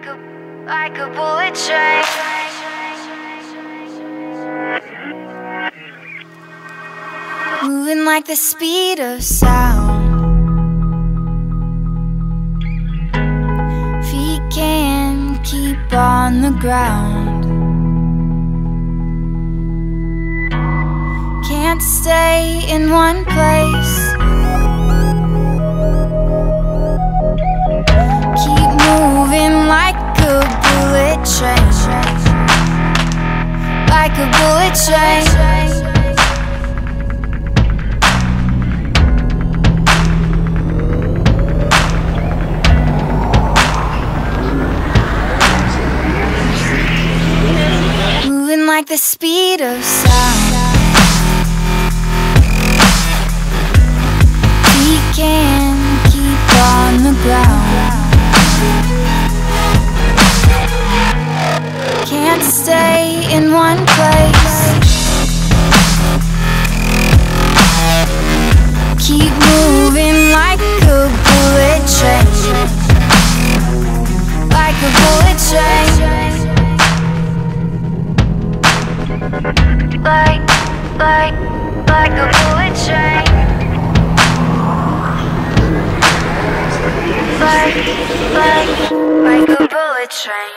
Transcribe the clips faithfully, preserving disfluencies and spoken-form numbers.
Like a, like a bullet train. Moving like the speed of sound. Feet can't keep on the ground. Can't stay in one place. Keep moving like a bullet train. Like a bullet train. Moving like the speed of sound. We can't keep on the ground. Can't stay in one place. Keep moving like a bullet train. Like a bullet train. Like, like, like a bullet train. Like, like, like a bullet train.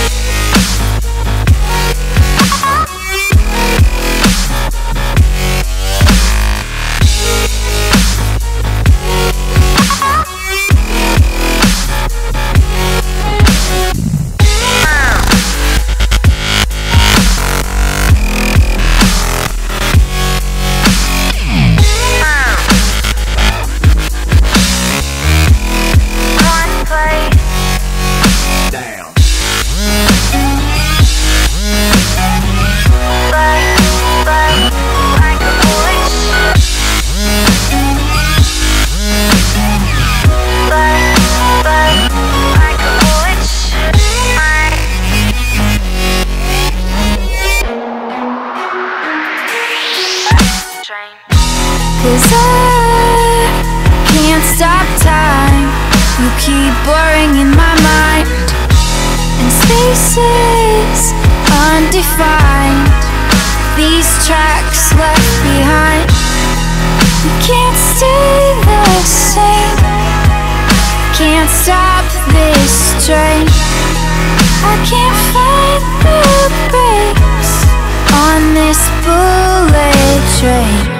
Cause I can't stop time. You keep blurring in my mind, and spaces undefined. These tracks left behind. You can't stay the same. Can't stop this train. I can't find the brakes on this bullet train.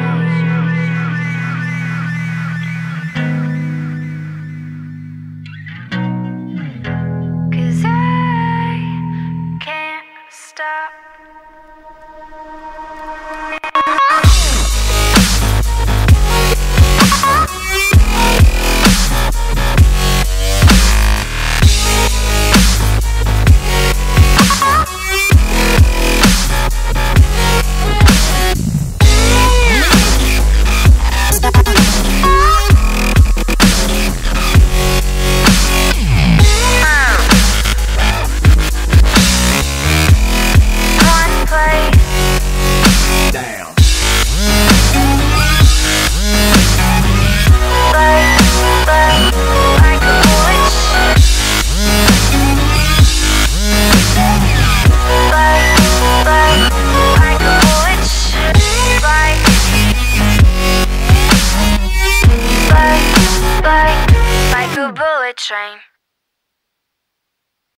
Stop. Like a bullet train.